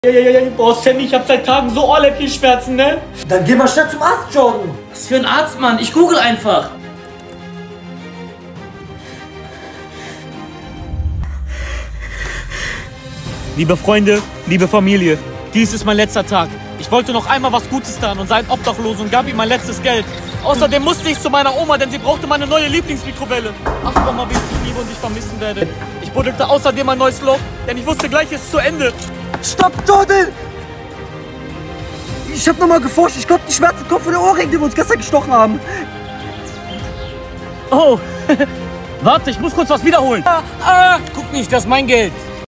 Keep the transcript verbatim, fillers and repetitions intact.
Boah, Sammy, ich hab seit Tagen so Ohrläppchenschmerzen, ne? Dann geh mal schnell zum Arzt, Jordan. Was für ein Arzt, Mann? Ich google einfach. Liebe Freunde, liebe Familie, dies ist mein letzter Tag. Ich wollte noch einmal was Gutes tun und sei ein Obdachloser und gab ihm mein letztes Geld. Außerdem musste ich zu meiner Oma, denn sie brauchte meine neue Lieblingsmikrowelle. Ach, Oma, wie ich dich liebe und dich vermissen werde. Ich buddelte außerdem ein neues Loch, denn ich wusste gleich, es ist zu Ende. Stopp, Jordan! Ich hab nochmal geforscht. Ich glaube, die Schmerzen kommen von der Ohrring, die wir uns gestern gestochen haben. Oh, warte, ich muss kurz was wiederholen. Ah, ah, guck nicht, das ist mein Geld.